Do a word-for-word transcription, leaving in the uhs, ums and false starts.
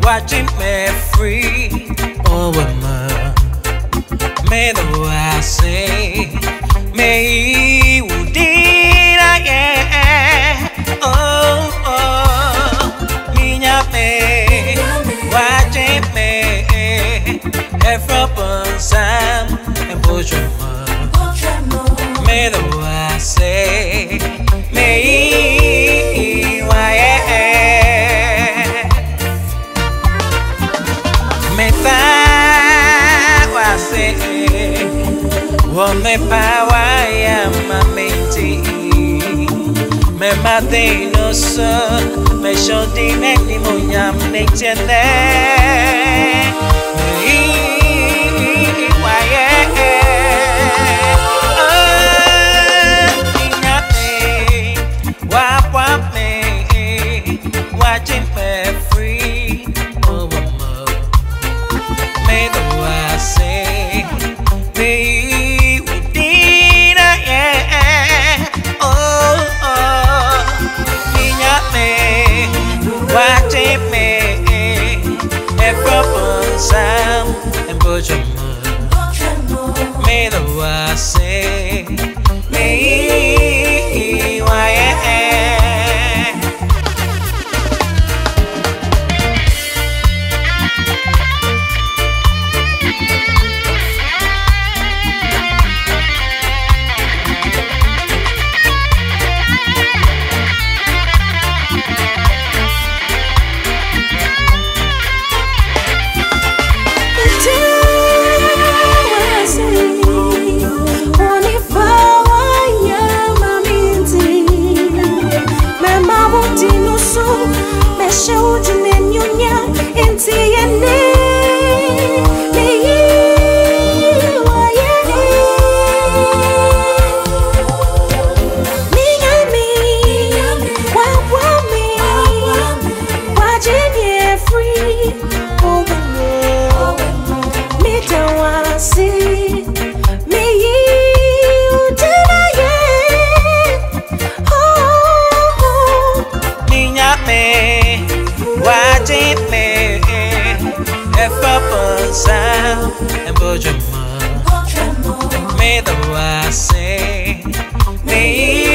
W'agye Mei free. Oh, woman, may the I say, may you did I yeah. Oh, oh, Minya Mei, W'agye Mei, Efra Sam and Bojama. May the I say, may why may that was say, one may power am a matey. May my day no son, may show the name of yam nature there. W'agye Mei free, oh woman, may the I say, may we did yeah. Oh oh, Minya Mei, W'agye Mei, Efra Sam and Bojama. May the I say, may why W'agye Mei, Efra Sam and Bojama. May the I say, may